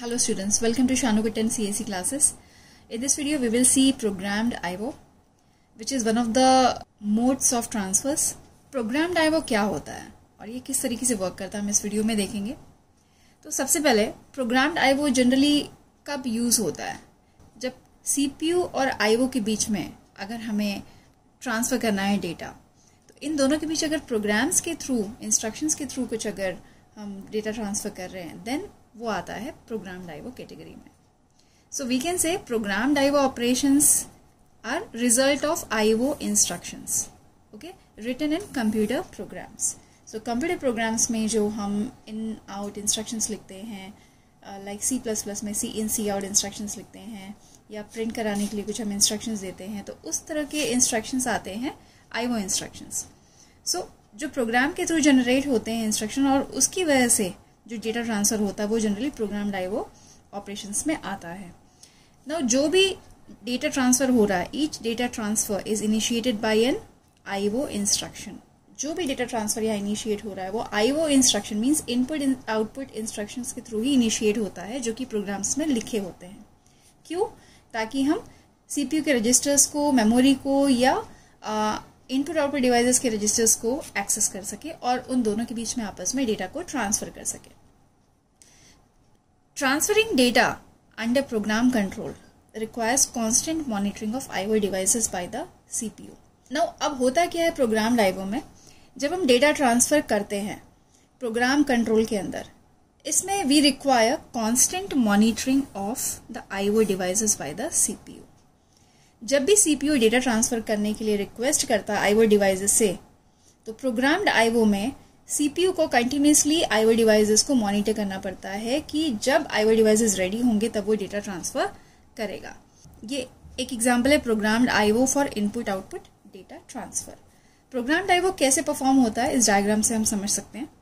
Hello students, welcome to Shanukitten CAC classes. In this video we will see programmed IO, which is one of the modes of transfers. Programmed IO क्या होता है और ये किस तरीके से work करता है हम इस वीडियो में देखेंगे। तो सबसे पहले programmed IO जनरली कब यूज होता है? जब CPU और IO के बीच में अगर हमें ट्रांसफर करना है डेटा, तो इन दोनों के बीच अगर प्रोग्राम्स के थ्रू, इंस्ट्रक्शंस के थ्रू कुछ अगर हम डेटा ट्रांसफर कर रहे हैं, देन वो आता है प्रोग्राम्ड आईओ कैटेगरी में। So we can say programmed IO operations are result of IO instructions, okay, written in computer programs. सो कंप्यूटर प्रोग्राम्स में जो हम इन आउट इंस्ट्रक्शंस लिखते हैं, लाइक C++ में सी इन सी आउट इंस्ट्रक्शंस लिखते हैं, या प्रिंट कराने के लिए कुछ हम इंस्ट्रक्शंस देते हैं, तो उस तरह के इंस्ट्रक्शंस आते हैं आईओ इंस्ट्रक्शंस। सो जो प्रोग्राम के थ्रू जनरेट होते हैं इंस्ट्रक्शन, और उसकी वजह से जो डेटा ट्रांसफर होता है वो जनरली प्रोग्राम्ड आईओ ऑपरेशंस में आता है। नाउ जो भी डेटा ट्रांसफर हो रहा है, each data transfer is initiated by an IO instruction. जो भी डेटा ट्रांसफर या इनिशिएट हो रहा है वो IO instruction means input output instructions के थ्रू ही इनिशिएट होता है, जो कि प्रोग्राम्स में लिखे होते हैं। क्यों? ताकि हम सीपीयू के रजिस्टर्स को, मेमोरी को, या इनपुट आउटपुट डिवाइसेस के रजिस्टर्स को एक्सेस कर सके और उन दोनों के बीच में आपस में डेटा को ट्रांसफर कर सके। Transferring data under program control requires constant monitoring of IO devices by the CPU. Now अब होता क्या है प्रोग्राम्ड आईओ में, जब हम डेटा ट्रांसफर करते हैं प्रोग्राम कंट्रोल के अंदर, इसमें we require constant monitoring of the IO devices by the CPU. जब भी सीपीयू डेटा ट्रांसफर करने के लिए रिक्वेस्ट करता है आईओ डिवाइसेस से, तो प्रोग्राम्ड आईओ में सीपीयू को कंटिन्यूसली आईओ डिवाइसेस को मॉनिटर करना पड़ता है कि जब आईओ डिवाइसेस रेडी होंगे तब वो डेटा ट्रांसफर करेगा। ये एक एग्जांपल है programmed IO for input output data transfer. Programmed IO कैसे परफॉर्म होता है इस डायग्राम से हम समझ सकते हैं।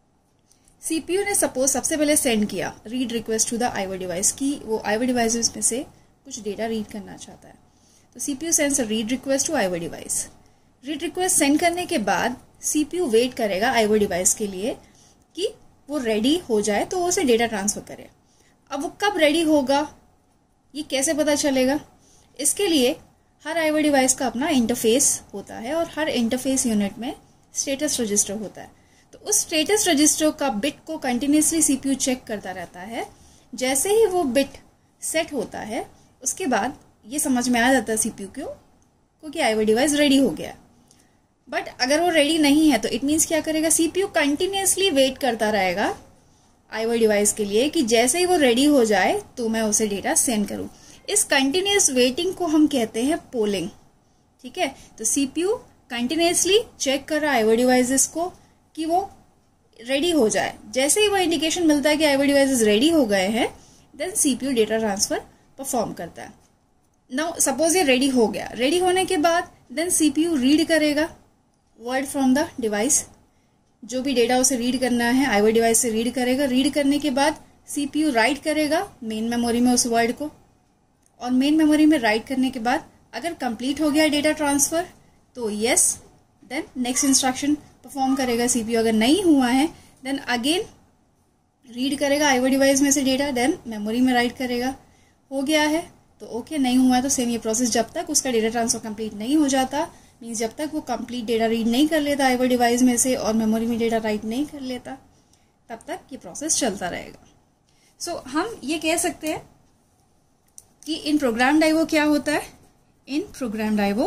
सीपीयू ने सपोज सबसे पहले सेंड किया read request to the IO device की वो आईओ डिवाइसेस में से कुछ डेटा रीड करना चाहता है, तो CPU sends a read request to IO device. Read request send करने के बाद सीपीयू वेट करेगा आईओ डिवाइस के लिए कि वो रेडी हो जाए तो वो उसे डेटा ट्रांसफर करे। अब वो कब रेडी होगा ये कैसे पता चलेगा? इसके लिए हर आईओ डिवाइस का अपना इंटरफेस होता है और हर इंटरफेस यूनिट में स्टेटस रजिस्टर होता है। तो उस स्टेटस रजिस्टर का बिट को कंटिन्यूसली सीपीयू चेक करता रहता है। जैसे ही वो बिट सेट होता है उसके बाद ये समझ में आ जाता है सीपीयू को कि आईओ डिवाइस रेडी हो गया। बट अगर वो रेडी नहीं है तो इट मीन्स क्या करेगा, सीपीयू कंटिन्यूसली वेट करता रहेगा आईओ डिवाइस के लिए कि जैसे ही वो रेडी हो जाए तो मैं उसे डेटा सेंड करूं। इस कंटिन्यूस वेटिंग को हम कहते हैं पोलिंग। ठीक है, तो सीपीयू कंटिन्यूसली चेक कर रहा है आईओ डिवाइसेस को कि वो रेडी हो जाए। जैसे ही वो इंडिकेशन मिलता है कि आईओ डिवाइसेस रेडी हो गए हैं, then CPU data transfer perform करता है। नाउ सपोज ये रेडी हो गया, रेडी होने के बाद देन सीपीयू रीड करेगा वर्ड फ्रॉम द डिवाइस। जो भी डेटा उसे रीड करना है आईओ डिवाइस से रीड करेगा। रीड करने के बाद सीपीयू राइट करेगा मेन मेमोरी में उस वर्ड को, और मेन मेमोरी में राइट करने के बाद अगर कंप्लीट हो गया डेटा ट्रांसफर तो yes, then next instruction perform करेगा सीपीयू। अगर नहीं हुआ है देन अगेन रीड करेगा आईओ डिवाइस में से डेटा, देन मेमोरी में राइट करेगा। हो गया है तो ओके, नहीं हुआ है तो सेम ये प्रोसेस जब तक उसका डेटा ट्रांसफर कंप्लीट नहीं हो जाता, मीन्स जब तक वो कंप्लीट डेटा रीड नहीं कर लेता आईओ डिवाइस में से और मेमोरी में डेटा राइट नहीं कर लेता, तब तक ये प्रोसेस चलता रहेगा। सो हम ये कह सकते हैं कि इन प्रोग्राम्ड आईओ क्या होता है। In programmed IO,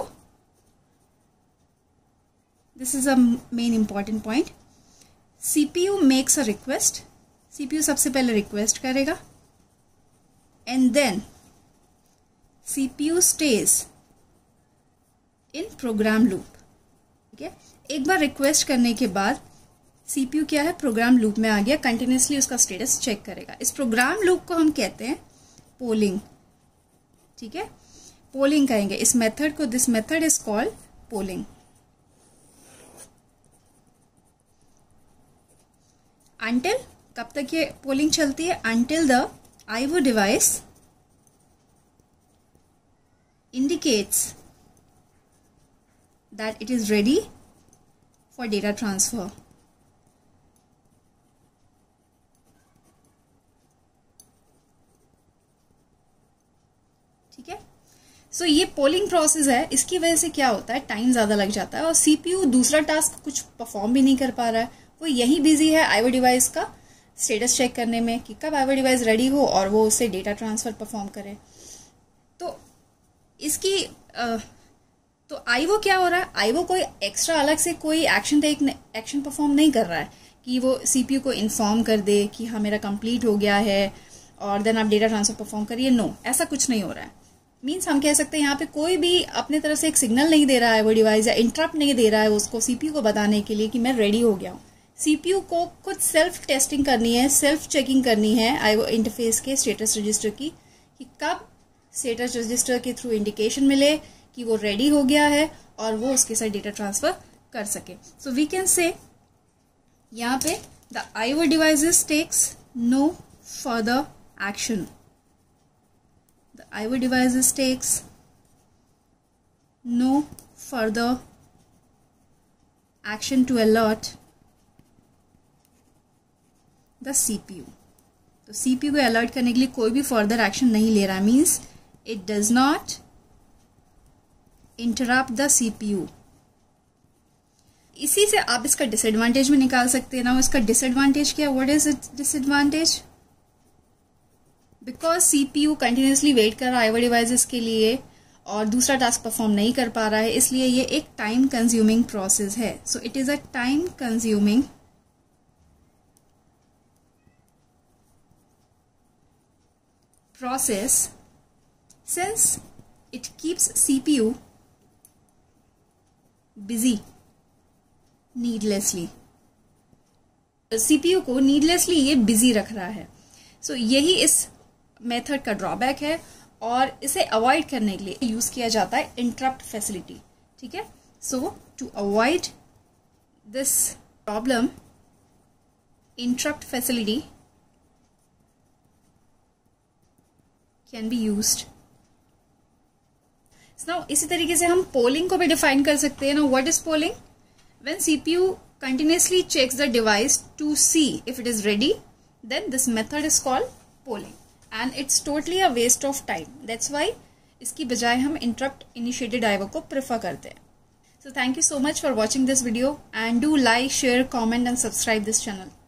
this is a main important point, CPU makes a request. CPU सबसे पहले रिक्वेस्ट करेगा and then CPU stays in program loop। ठीक है, एक बार रिक्वेस्ट करने के बाद CPU क्या है, प्रोग्राम लूप में आ गया, कंटिन्यूसली उसका स्टेटस चेक करेगा। इस प्रोग्राम लूप को हम कहते हैं पोलिंग। ठीक है, पोलिंग कहेंगे इस मेथड को। This method is called polling. Until, कब तक ये पोलिंग चलती है? Until the IO device indicates that it is ready for data transfer। ठीक है। सो ये पोलिंग प्रोसेस है, इसकी वजह से क्या होता है, टाइम ज़्यादा लग जाता है और CPU दूसरा टास्क कुछ परफॉर्म भी नहीं कर पा रहा है, वो यही बिजी है IO डिवाइस का स्टेटस चेक करने में कि कब IO डिवाइस रेडी हो और वो उससे डेटा ट्रांसफ़र परफॉर्म करे। तो इसकी तो IO क्या हो रहा है, IO कोई एक्स्ट्रा अलग से कोई एक्शन परफॉर्म नहीं कर रहा है कि वो CPU को इन्फॉर्म कर दे कि हाँ मेरा कंप्लीट हो गया है और देन आप डेटा ट्रांसफर परफॉर्म करिए। नो, ऐसा कुछ नहीं हो रहा है। मीन्स हम कह सकते हैं यहाँ पे कोई भी अपने तरफ से एक सिग्नल नहीं दे रहा है वो डिवाइस, या इंटरप्ट नहीं दे रहा है उसको CPU को बताने के लिए कि मैं रेडी हो गया हूँ। CPU को खुद सेल्फ टेस्टिंग करनी है, सेल्फ चेकिंग करनी है IO इंटरफेस के स्टेटस रजिस्टर की, कि कब स्टेटस रजिस्टर के थ्रू इंडिकेशन मिले कि वो रेडी हो गया है और वो उसके साथ डेटा ट्रांसफर कर सके। सो वी कैन से यहाँ पे the IO devices takes no further action. The IO devices takes no further action to alert the CPU. तो CPU को अलर्ट करने के लिए कोई भी फर्दर एक्शन नहीं ले रहा, means it does not interrupt the CPU. इसी से आप इसका डिसएडवांटेज भी निकाल सकते हैं ना। इसका डिसएडवांटेज क्या, what is it disadvantage? Because CPU continuously wait कर रहा है IO डिवाइसेस के लिए और दूसरा टास्क परफॉर्म नहीं कर पा रहा है, इसलिए ये एक टाइम कंज्यूमिंग प्रोसेस है। So it is a time consuming process since it keeps CPU busy needlessly. CPU को नीडलेसली ये बिजी रख रहा है। सो यही इस मेथड का ड्रॉबैक है और इसे अवॉइड करने के लिए यूज किया जाता है इंटरप्ट फैसिलिटी। ठीक है। So to avoid this problem, interrupt facility can be used. Now इसी तरीके से हम पोलिंग को भी डिफाइन कर सकते हैं। Now what is polling? When CPU continuously checks the device to see if it is ready, then this method is called polling. And it's totally a waste of time. That's why इसकी बजाय हम interrupt initiated IO को prefer करते हैं. So thank you so much for watching this video and do like, share, comment and subscribe this channel.